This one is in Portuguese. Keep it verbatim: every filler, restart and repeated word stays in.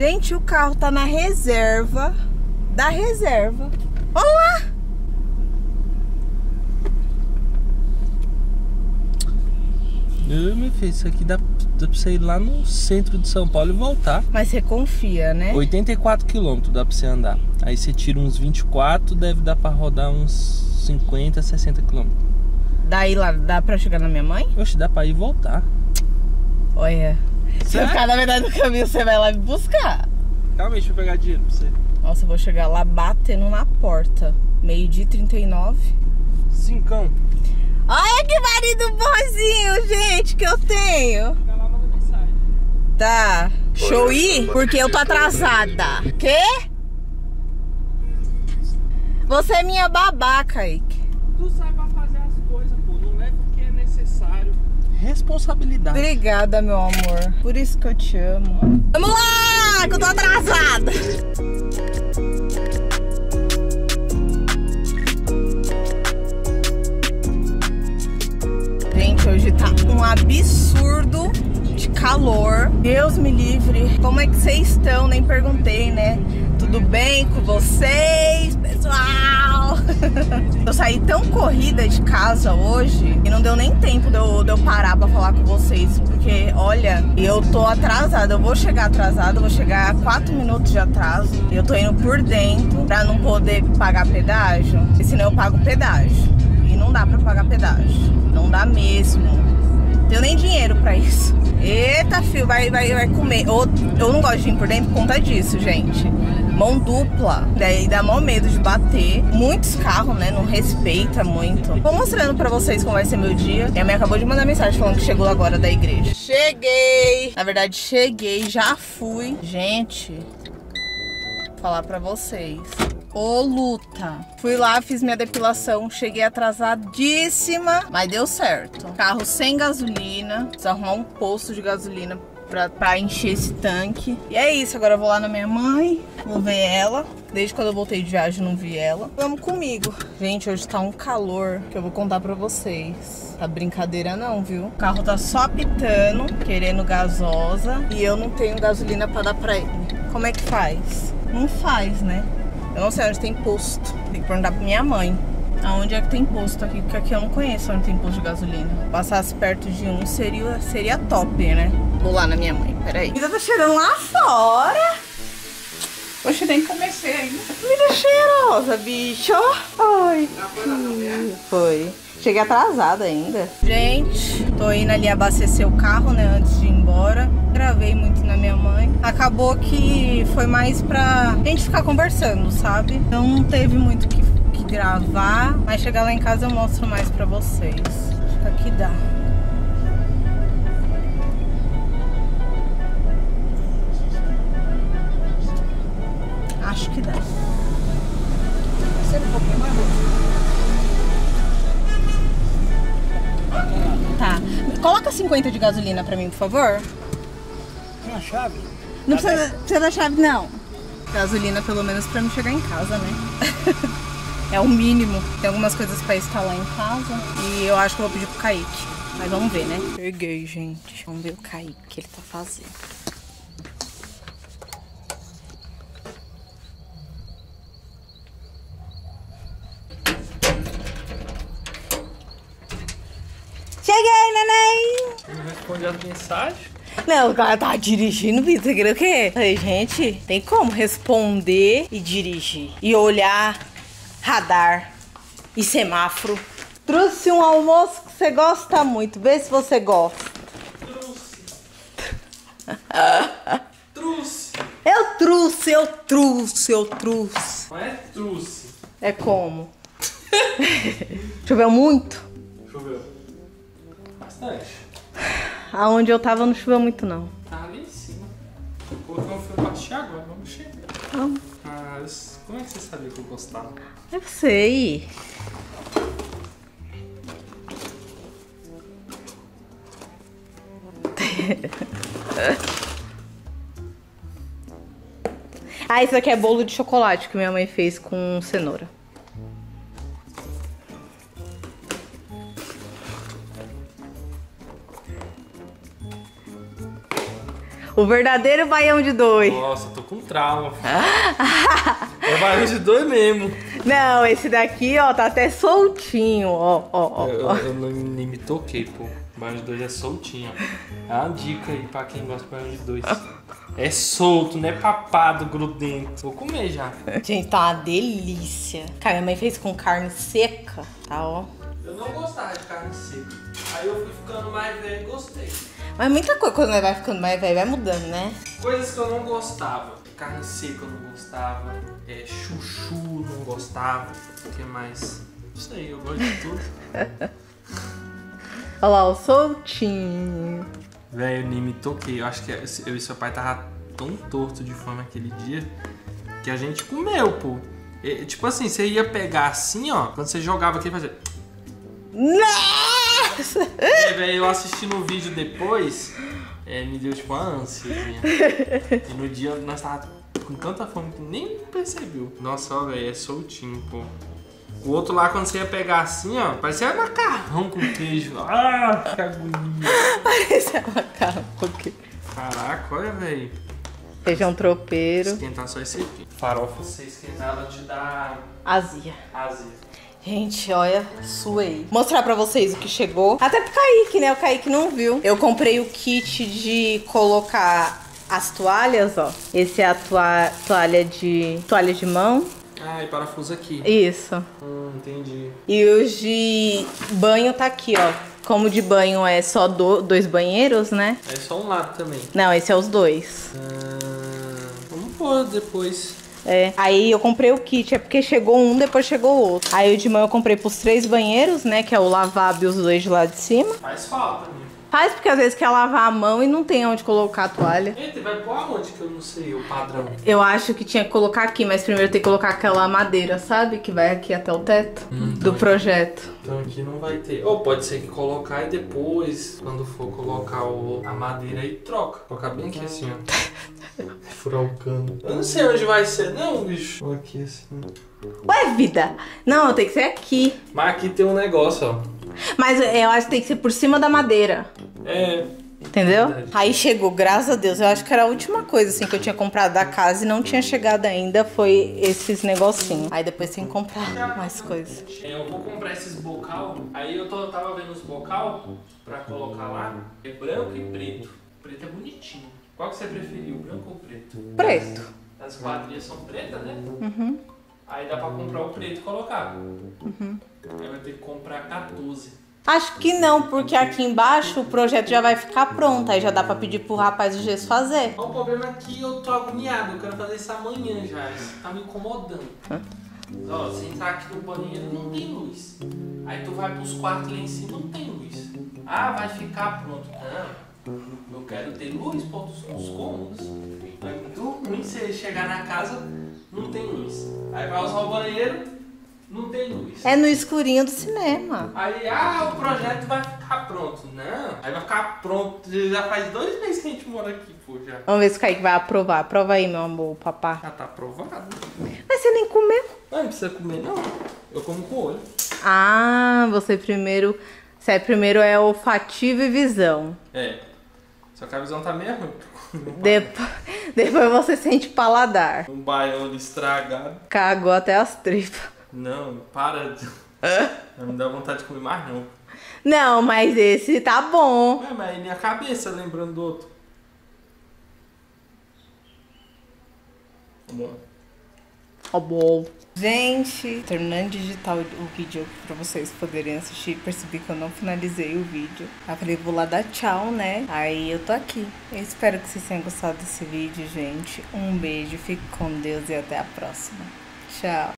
Gente, o carro tá na reserva da reserva. Olha lá! Eu, meu filho, isso aqui dá, dá pra você ir lá no centro de São Paulo e voltar. Mas você confia, né? oitenta e quatro quilômetros dá pra você andar. Aí você tira uns vinte e quatro, deve dar pra rodar uns cinquenta, sessenta quilômetros. Daí lá, dá pra chegar na minha mãe? Oxe, dá pra ir e voltar. Olha. Se eu ficar na verdade do caminho, você vai lá me buscar. Calma aí, deixa eu pegar dinheiro pra você. Nossa, eu vou chegar lá batendo na porta. Meio-dia e trinta e nove. Cincão. Olha que marido bonzinho, gente, que eu tenho. Fica lá, manda mensagem. Tá. Deixa eu ir? Porque eu tô atrasada. Quê? Você é minha babá, Kaique. Tu sai pra fazer as coisas, pô. Não leva o que é necessário. Responsabilidade. Obrigada, meu amor. Por isso que eu te amo. Vamos lá, que eu tô atrasada. Gente, hoje tá um absurdo de calor. Deus me livre. Como é que vocês estão? Nem perguntei, né? Tudo bem com vocês, pessoal? Eu saí tão corrida de casa hoje e não deu nem tempo de eu, de eu parar pra falar com vocês. Porque, olha, eu tô atrasada. Eu vou chegar atrasada, eu vou chegar a quatro minutos de atraso. Eu tô indo por dentro pra não poder pagar pedágio. Porque senão eu pago pedágio. E não dá pra pagar pedágio. Não dá mesmo. Não tenho nem dinheiro pra isso. Eita, filho, vai, vai, vai comer. Eu, eu não gosto de ir por dentro por conta disso, gente. Mão dupla. Daí dá mó medo de bater. Muitos carros, né? Não respeita muito. Vou mostrando pra vocês como vai ser meu dia. Minha mãe acabou de mandar mensagem falando que chegou agora da igreja. Cheguei! Na verdade, cheguei. Já fui. Gente, vou falar pra vocês. Ô, luta. Fui lá, fiz minha depilação, cheguei atrasadíssima, mas deu certo. Carro sem gasolina, preciso arrumar um posto de gasolina pra, pra encher esse tanque. E é isso, agora eu vou lá na minha mãe, vou ver ela. Desde quando eu voltei de viagem, não vi ela. Vamos comigo. Gente, hoje tá um calor que eu vou contar pra vocês. Tá brincadeira não, viu? O carro tá só pitando, querendo gasosa, e eu não tenho gasolina pra dar pra ele. Como é que faz? Não faz, né? Eu não sei onde tem posto. Tem que perguntar pra minha mãe. Aonde é que tem posto aqui? Porque aqui eu não conheço onde tem posto de gasolina. Passasse perto de um seria, seria top, né? Vou lá na minha mãe, peraí. A vida tá cheirando lá fora. Poxa, nem comecei ainda. Vida cheirosa, bicho. Ai, que... Foi. Cheguei atrasada ainda. Gente, tô indo ali abastecer o carro, né? Antes de ir embora. Gravei muito na minha mãe. Acabou que foi mais pra gente ficar conversando, sabe? Então não teve muito que, que gravar. Mas chegar lá em casa eu mostro mais pra vocês. Acho que aqui dá. Acho que dá. Ser um pouquinho mais rápido. Tá. Coloca cinquenta de gasolina pra mim, por favor. Tem a chave? Não precisa, precisa da chave, não. Gasolina, pelo menos, pra me chegar em casa, né? É o mínimo. Tem algumas coisas pra instalar em casa. E eu acho que eu vou pedir pro Kaique. Mas vamos ver, né? Peguei, gente. Vamos ver o Kaique, o que ele tá fazendo. Cheguei, neném! Você não respondeu as mensagens? Não, o cara tá dirigindo, Vitor. Você queria o quê? Falei, gente, tem como responder e dirigir. E olhar radar e semáforo. Trouxe um almoço que você gosta muito. Vê se você gosta. Trouxe. Trouxe. Eu trouxe, eu trouxe, eu trouxe. Não é trouxe. É como? Choveu muito? Choveu. Bastante. Aonde eu tava não choveu muito, não. Tá ali em cima. Vou colocar um fio pra assistir agora, vamos chegar. Vamos. Ah, como é que você sabia que eu gostava? Eu sei. Ah, isso aqui é bolo de chocolate que minha mãe fez com cenoura. O O verdadeiro baião de dois. Nossa, tô com trauma. É baião de dois mesmo. Não, esse daqui, ó, tá até soltinho, ó, ó, ó. Eu, eu, eu não, nem me toquei, pô. Baião de dois é soltinho, ó. É uma dica aí pra quem gosta de baião de dois. É solto, não é papado, grudento. Vou comer já. Gente, tá uma delícia. Cara, minha mãe fez com carne seca, tá, ó. Eu não gostava de carne seca. Aí eu fui ficando mais velho e gostei. Mas muita coisa, quando vai ficando mais velho, vai mudando, né? Coisas que eu não gostava. Carne seca eu não gostava. É, chuchu não gostava. O que mais? Isso aí, eu gosto de tudo. Olha lá, o soltinho. Velho, eu nem me toquei. Eu acho que eu e seu pai tava tão torto de fome aquele dia que a gente comeu, pô. E, tipo assim, você ia pegar assim, ó. Quando você jogava aqui, fazia... Nossa! É, velho, eu assistindo o vídeo depois, é, me deu tipo uma ânsiazinha. E no dia nós tava com tanta fome que nem percebeu. Nossa, ó, velho, é soltinho, pô. O outro lá, quando você ia pegar assim, ó, parecia macarrão com queijo. Ah, que agonia. Parecia macarrão com queijo. Caraca, olha, velho. Feijão tropeiro. Esquentar só esse aqui. Farofa, você esquentar, ela te dá... Azia. Azia. Gente, olha, suei. Vou mostrar pra vocês o que chegou. Até pro Kaique, né? O Kaique não viu. Eu comprei o kit de colocar as toalhas, ó. Esse é a toa toalha de toalha de mão. Ah, e parafuso aqui. Isso. Hum, entendi. E os de banho tá aqui, ó. Como de banho é só do, dois banheiros, né? É só um lado também. Não, esse é os dois. Ah, vamos pôr depois. É, aí eu comprei o kit, é porque chegou um, depois chegou o outro. Aí o de mão eu comprei pros três banheiros, né, que é o lavabo e os dois de lá de cima. Faz falta, né? Faz porque às vezes quer lavar a mão e não tem onde colocar a toalha. Eita, vai pôr aonde que eu não sei o padrão? Eu acho que tinha que colocar aqui, mas primeiro tem que colocar aquela madeira, sabe? Que vai aqui até o teto Hum, do então projeto. Então aqui não vai ter. Ou pode ser que colocar e depois, quando for colocar o, a madeira aí, troca. Colocar bem aqui assim, ó. Furar o cano. Eu não sei onde vai ser não, bicho. Ou aqui assim. Ué, vida! Não, tem que ser aqui. Mas aqui tem um negócio, ó. Mas eu acho que tem que ser por cima da madeira. É. Entendeu? Verdade. Aí chegou, graças a Deus. Eu acho que era a última coisa assim que eu tinha comprado da casa e não tinha chegado ainda. Foi esses negocinhos. Aí depois tem que comprar mais coisas. É, eu vou comprar esses bocal. Aí eu tô, tava vendo os bocal pra colocar lá. É branco e preto. Preto é bonitinho. Qual que você preferiu, branco ou preto? Preto. As quadrilhas são pretas, né? Uhum. Aí dá pra comprar o preto e colocar. Uhum. Aí vai ter que comprar quatorze. Acho que não, porque aqui embaixo o projeto já vai ficar pronto. Aí já dá pra pedir pro rapaz do gesso fazer. O problema é que eu tô agoniado. Eu quero fazer isso amanhã já. Isso tá me incomodando. Hã? Ó, você entrar aqui no banheiro não tem luz. Aí tu vai pros quartos lá em cima não tem luz. Ah, vai ficar pronto. Não. Eu quero ter luz para os cômodos. É muito ruim você chegar na casa, não tem luz. Aí vai usar o banheiro, não tem luz. É no escurinho do cinema. Aí, ah, o projeto vai ficar pronto. Não, aí vai ficar pronto. Já faz dois meses que a gente mora aqui, pô, já. Vamos ver se o Kaique vai aprovar. Aprova aí, meu amor, papá. Já tá aprovado. Mas você nem comeu. Não, não precisa comer, não. Eu como com o olho. Ah, você primeiro... Você primeiro é olfativo e visão. É. Só que a visão tá meio ruim. Depois, depois você sente paladar. Um baião estragado. Cagou até as tripas. Não, para. De... Não me dá vontade de comer mais, não. Não, mas esse tá bom. Ué, mas aí minha cabeça lembrando do outro. Tá bom. Ó, bom. Gente, terminando de digitar o vídeo pra vocês poderem assistir, percebi que eu não finalizei o vídeo. Aí eu falei, vou lá dar tchau, né? Aí eu tô aqui. Eu espero que vocês tenham gostado desse vídeo, gente. Um beijo, fique com Deus e até a próxima. Tchau.